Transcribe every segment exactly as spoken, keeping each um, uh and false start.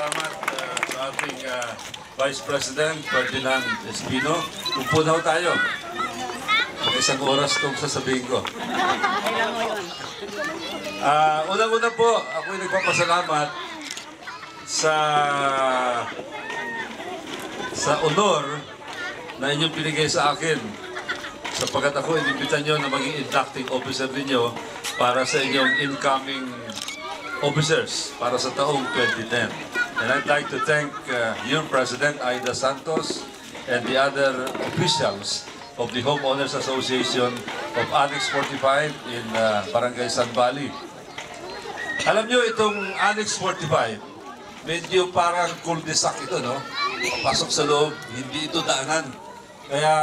salamat uh, sa ating uh, Vice President Ferdinand Espino. Upo na tayo. Isang oras itong sasabihin ko. Uh, Unang-una po, ako'y nagpapasalamat sa sa honor na inyong pinigay sa akin sapagkat ako inimbitan nyo na maging inducting officer ninyo para sa inyong incoming officers para sa taong twenty ten. And I'd like to thank uh, your President Aida Santos and the other officials of the Homeowners Association of Annex forty-five in uh, Barangay Sun Valley. Alam nyo, itong Annex forty-five, medyo parang cul-de-sac ito, no? Papasok sa loob, hindi ito daanan. Kaya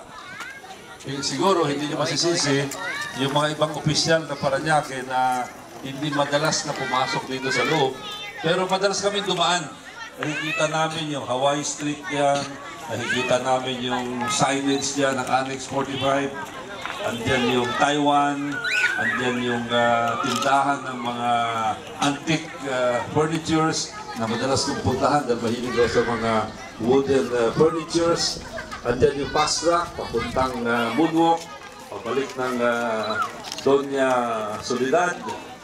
siguro hindi nyo masisisi yung mga ibang opisyal na Paranaque na hindi madalas na pumasok dito sa loob. Pero madalas kami dumaan. Nakikita namin yung Hawaii Street yan, nakikita namin yung signage dyan ng Annex forty-five, andyan yung Taiwan, andyan yung uh, tindahan ng mga antique uh, furnitures na madalas kong puntahan dahil mahilig ako sa mga wooden uh, furnitures. Andyan yung fast track, papuntang uh, moonwalk, pabalik ng uh, Doña Soledad.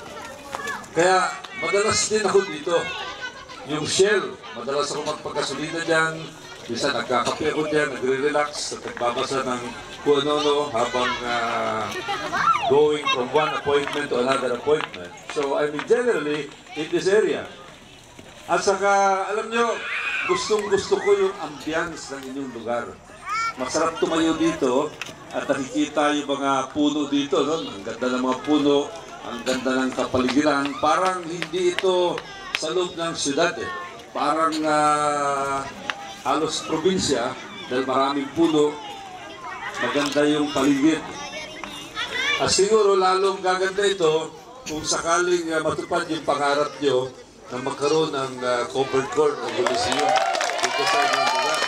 Kaya madalas din ako dito. Yung Shell, madalas ako magpagkasolida dyan. Bisa nagkakape ako dyan, nagre-relax, nagbabasa ng kung ano-ano habang uh, going from one appointment to another appointment. So I mean generally in this area. At saka alam nyo, gustong-gusto ko yung ambience ng inyong lugar. Masarap tumayo dito at nakikita yung mga puno dito. No? Ang ganda ng mga puno, ang ganda ng kapaligiran. Parang hindi ito sa loob ng syudad eh. Parang uh, halos probinsya dahil maraming puno. Maganda yung paligid. At siguro lalong gaganda ito kung sakaling uh, matupad yung pangarap nyo na magkaroon ng uh, covered court o munisyon dito sa inyong lugar.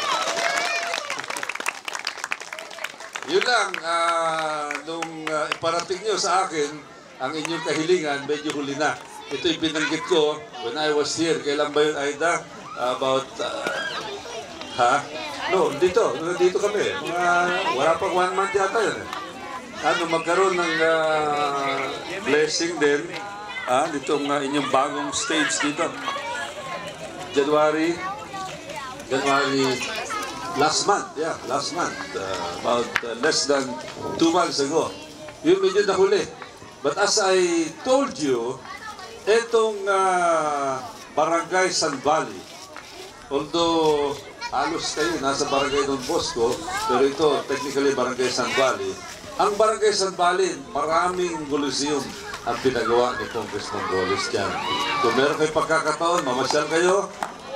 Yun lang, uh, nung uh, iparating nyo sa akin ang inyong kahilingan, medyo huli na. Ito'y binanggit ko when I was here. Kailan ba yun, Aida? Uh, about, uh, ha? No, dito. Dito kami. Mga, wala pang one month yata yun. Ano, magkaroon ng uh, blessing din. Ah, dito ang uh, inyong bagong stage dito. January, January, last month, yeah, last month. Uh, about uh, less than two months ago. Yung medyo nahuli. But as I told you, etong uh, Barangay Sun Valley, although halos kayo nasa Barangay Don Bosco, pero ito technically Barangay Sun Valley. Ang Barangay Sun Valley, maraming coliseum ang pinagawa ni Congressman Golez dyan. Kung meron kayo pagkakataon, mamasyal kayo.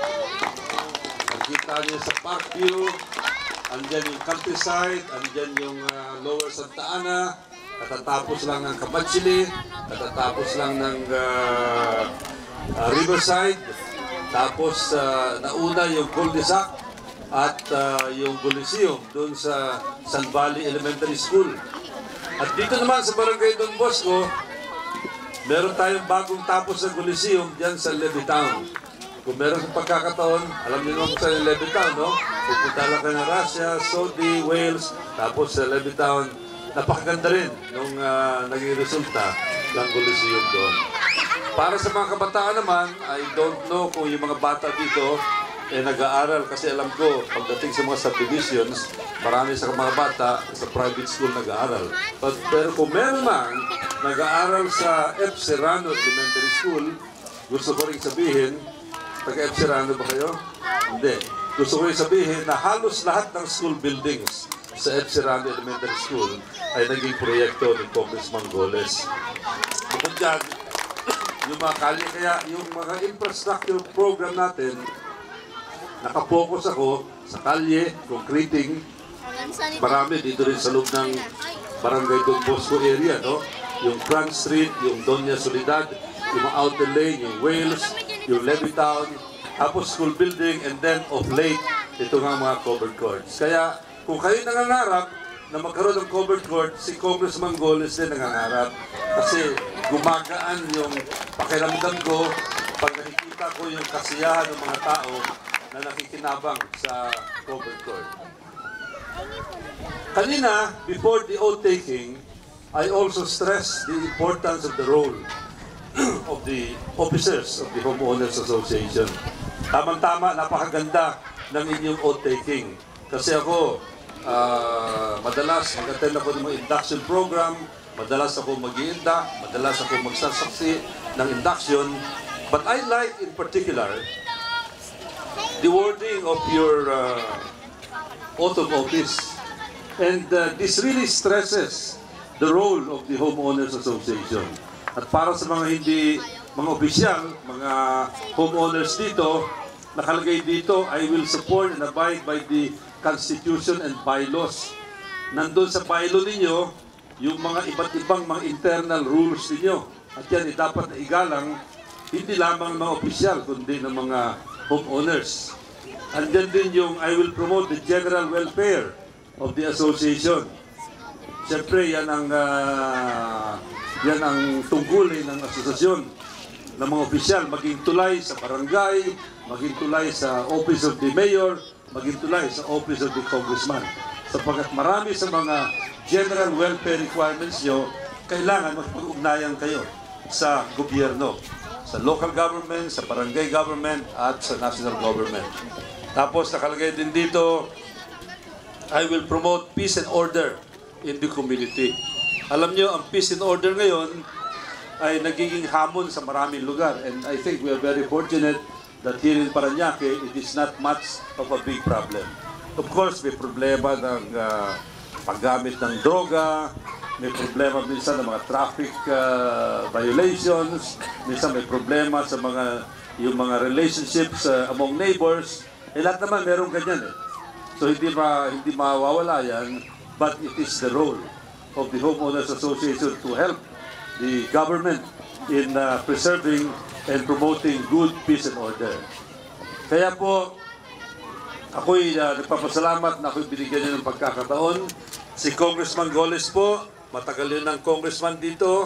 Nakita niyo sa park view, andyan yung countryside, andyan yung uh, Lower Santa Ana, katatapos lang ng Kamachili, katatapos lang ng uh, uh, Riverside, tapos uh, nauna yung cul-de-sac at uh, yung Coliseum doon sa Sun Valley Elementary School. At dito naman sa Barangay Don Bosco, meron tayong bagong tapos sa Coliseum dyan sa Levittown. Kung meron sa pagkakataon, alam niyo naman sa Levittown, no? Pupunta lang kayo ng Russia, Saudi, Wales, tapos sa Levittown. Napakaganda rin nung uh, naging resulta ng Coliseum doon. Para sa mga kabataan naman, I don't know kung yung mga bata dito eh, nag-aaral kasi alam ko, pagdating sa mga subdivisions, marami sa mga bata sa private school nag-aaral. But, pero kung meron man nag-aaral sa F. Serrano Elementary School, gusto ko rin sabihin, taga-F. Serrano ba kayo? Hindi. Gusto ko rin sabihin na halos lahat ng school buildings sa F. Serrano Elementary School ay naging proyekto ni Congressman Golez. Bukod dyan, yung mga kali, kaya yung mga infrastructure program natin, nakapokus ako sa kalye, concreting, marami dito rin sa loob ng Barangay Don Bosco area, no? Yung Front Street, yung Doña Soledad, yung Outer Lane, yung Wales, yung Levittown, tapos school building, and then of late, ito nga mga covered courts. Kaya kung kayo nangangarap na magkaroon ng covered court, si Congressman Golez din nangangarap. Kasi gumagaan yung pakiramdam ko pag nakikita makita ko yung kasiyahan ng mga tao na nakikinabang sa covered court. Kanina, before the oath-taking, I also stressed the importance of the role of the officers of the Homeowners Association. Tamang-tama, napakaganda ng inyong oath-taking. Kasi ako, uh, madalas mag-attend ako ng mga induction program, madalas ako mag-i-induct, madalas ako magsasaksi ng induction. But I like in particular the wording of your uh, oath of office. And uh, this really stresses the role of the Homeowners Association. At para sa mga hindi, mga opisyal, mga homeowners dito, nakalagay dito, I will support and abide by the Constitution and bylaws. Nandun sa bylaw ninyo, yung mga iba't ibang mga internal rules ninyo. At yan ay dapat na igalang, hindi lamang mga opisyal, kundi ng mga homeowners. Andyan din yung I will promote the general welfare of the association. Siyempre, yan ang, uh, yan ang tungkulin ng asosasyon ng mga opisyal, maging tulay sa barangay, maging tulay sa office of the mayor, maging tulay sa office of the congressman. Sapagkat marami sa mga general welfare requirements nyo, kailangan magpag-ugnayan kayo sa gobyerno, sa local government, sa barangay government, at sa national government. Tapos nakalagay din dito, I will promote peace and order in the community. Alam nyo, ang peace and order ngayon ay nagiging hamon sa maraming lugar. And I think we are very fortunate that here in Paranaque, it is not much of a big problem. Of course, may problema ng uh, paggamit ng droga, may problema minsan ng mga traffic uh, violations, minsan may problema sa mga yung mga relationships uh, among neighbors. Eh lahat naman meron ganyan eh. So hindi ma hindi mawawala yan, but it is the role of the Homeowners Association to help the government in uh, preserving and promoting good peace and order. Kaya po, ako'y uh, nagpapasalamat na ako'y binigyan niyo ng pagkakataon. Si Congressman Golez po, matagal yun ng congressman dito.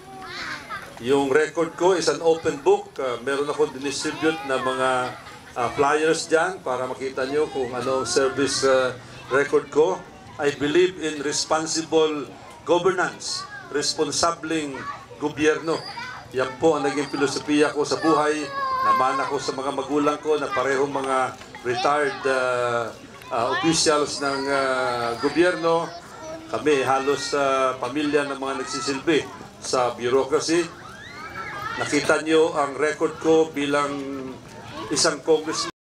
Yung record ko is an open book. Uh, meron akong dinistribute na mga uh, flyers dyan para makita nyo kung ano service uh, record ko. I believe in responsible governance, responsableng gobyerno. Yan po ang naging filosofiya ko sa buhay. Naman ako sa mga magulang ko na parehong mga retired uh, uh, officials ng uh, gobyerno. Kami halos sa uh, pamilya ng mga nagsisilbi sa bureaucracy. Nakita nyo ang record ko bilang isang congressman.